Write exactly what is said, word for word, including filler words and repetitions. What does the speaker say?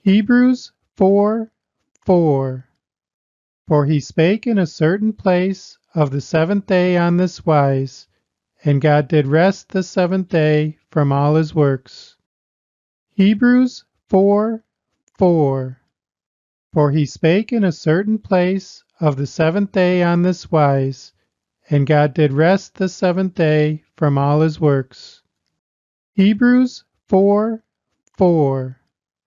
Hebrews four four. For he spake in a certain place of the seventh day on this wise, and God did rest the seventh day from all his works. Hebrews four four. For he spake in a certain place of the seventh day on this wise, and God did rest the seventh day from all his works. Hebrews four four.